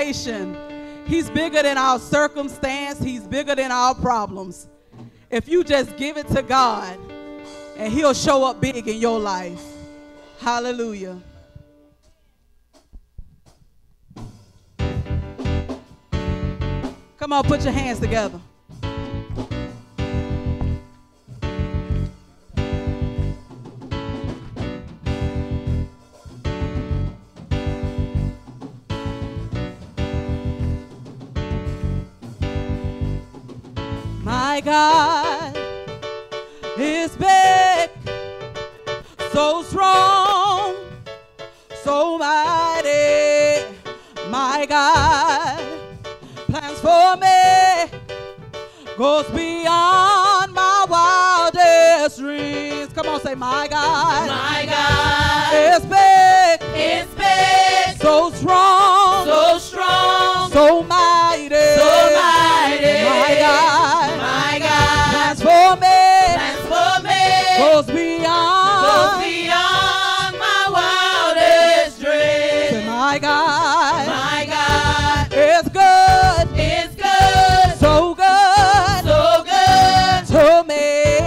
He's bigger than our circumstance. He's bigger than our problems. If you just give it to God, and he'll show up big in your life. Hallelujah. Come on, put your hands together. My God is big, so strong, so mighty. My God plans for me goes beyond my wildest dreams. Come on, say, my God is big, so strong, so mighty. My God for me, goes beyond my wildest dreams. Say, my God is good, so good to me.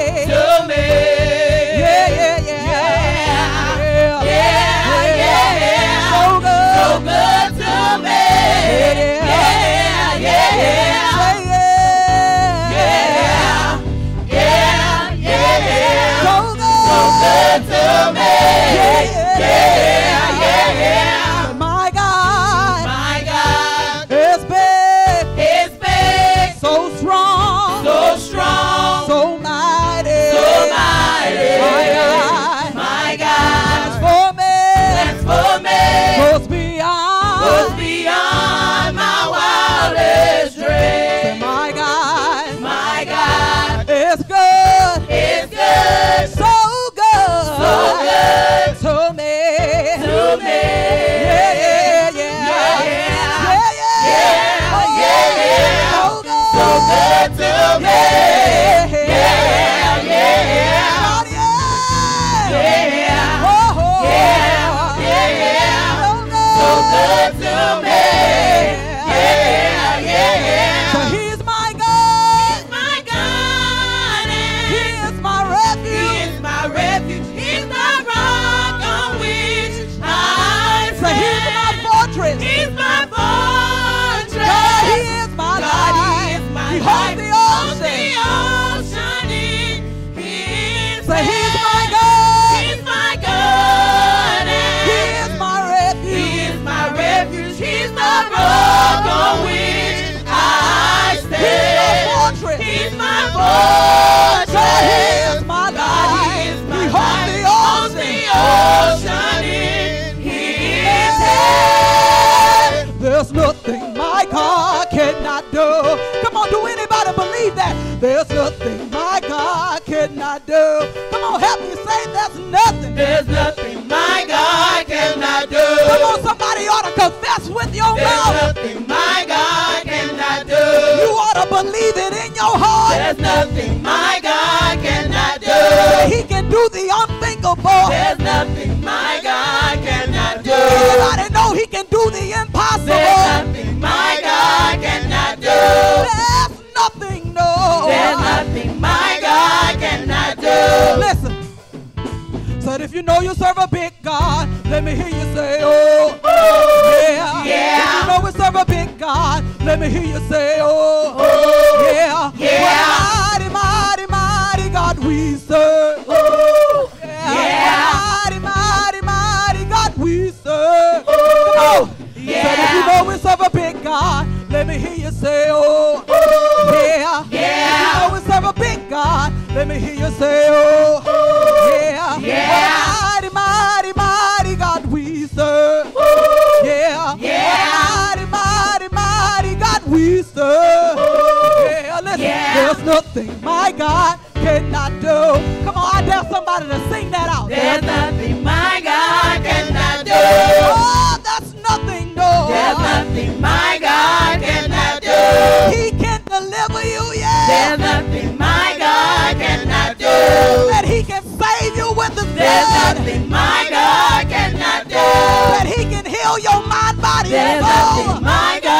So good to me. My God is big, so strong, so mighty. My God for me, goes beyond my wildest dreams. Say, my God is good, so good to me. So good to me. So he's my God. He is my refuge. He's the rock on which I stand. So he's my fortress. He's my fortress. God, he is my life. He holds the ocean. So he's my God. He is my refuge. He's the rock on which I stand. He's my fortress. He's my fortress. God, he is my life. He holds the ocean in his hand. There's nothing my God cannot do. Come on, do anybody believe that? There's nothing my God cannot do. Come on, help me say there's nothing. There's nothing my God cannot do. Come on, somebody ought to confess with your There's mouth. nothing my God cannot do. You ought to believe it in your heart. There's nothing my God cannot do. He can do the unthinkable. There's nothing my God cannot do. Anybody know he can do the impossible? There's nothing my God cannot do. There's nothing, no. There's nothing my God cannot do. Listen. So if you know you serve a big God, let me hear you say, oh, yeah. If you know we serve a big God, let me hear you say, oh, yeah. What a mighty, mighty, mighty God we serve. Mighty, mighty, mighty God we serve. Come on. So if you know we serve a big God, let me hear you say, oh, yeah. If you know we serve a big God, let me hear you say, oh, yeah. Mighty, mighty, mighty God we serve. Mighty, mighty, mighty God we serve. Listen, there's nothing my God cannot do. Come on, I dare somebody to sing that out. There's nothing my God cannot do. Oh, that's nothing, no. There's nothing my God cannot do. He can deliver you, yeah. There's nothing my God cannot do. That he can save you with his There's blood. nothing my God cannot do. That he can heal your mind, body, There's and soul. nothing my God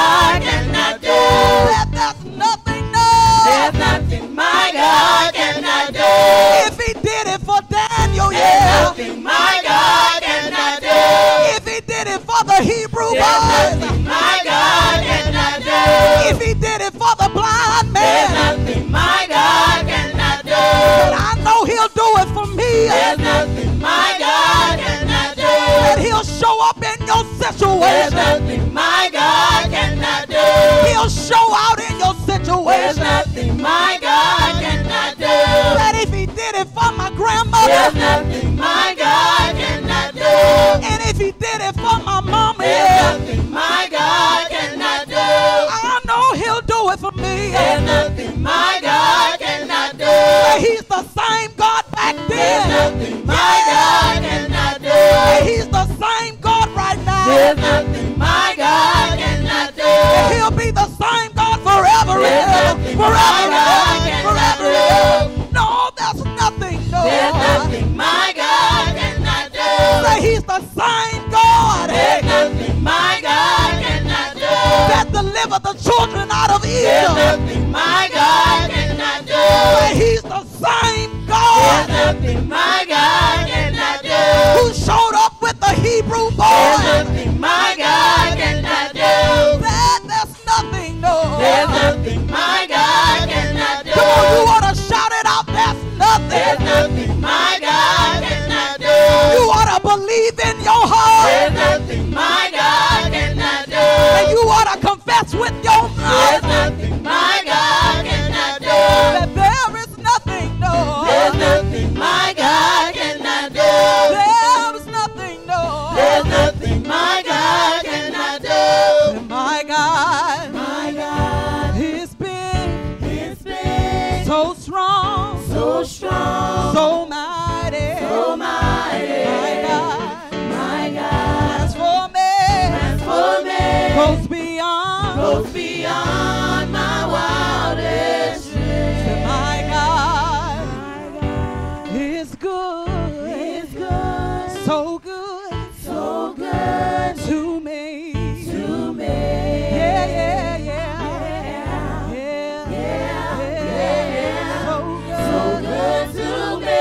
There's nothing my God cannot do. And if he did it for my mama, There's nothing my God cannot do. I know he'll do it for me. There's nothing my God cannot do. Say he's the same God back There's then. nothing my God cannot do. And he's the same God right There's now. nothing my God cannot do. And he'll be the same God forever and There's ever. nothing Forever my God and ever. cannot Forever and ever. No, that's nothing. No. There's nothing my God cannot do. Say he's the same God There's nothing my God cannot do. that delivered the children out of There's Egypt. nothing my God cannot do. Say he's the same There's God nothing my God cannot do. who showed up with the Hebrew There's boys. nothing my God cannot do. That's nothing, no. There's nothing my God cannot do. Come on, you ought to shout it out. That's There's nothing. nothing my God cannot do. You ought to believe in your heart. There's nothing my God cannot do. And you ought to confess with your There's mouth nothing my God cannot do. that there is nothing, no. There's nothing my God cannot do. There is nothing, no. There's nothing my God cannot do. And my God, My God He's been is big, so strong, so strong, so mighty. so mighty. My God, My God as for me, for me goes beyond. goes beyond my wildest dreams. And my God My God is good, is good, so good so good to me. to me. Yeah, yeah, yeah. Yeah, Yeah, yeah. so good. so good to me.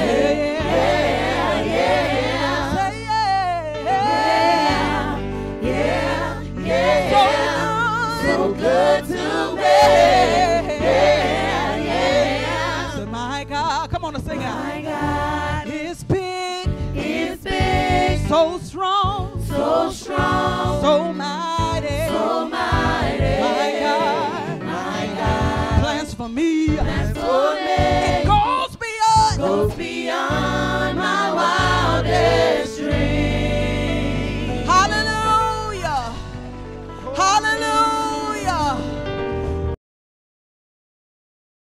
Yeah, Yeah, say yeah. yeah, yeah. So good to me. Yeah, yeah. So my God, come on and sing My it. God It's big, is big, so strong, so strong, so mighty. so mighty. My God, My God plans for me. for It me goes beyond. goes beyond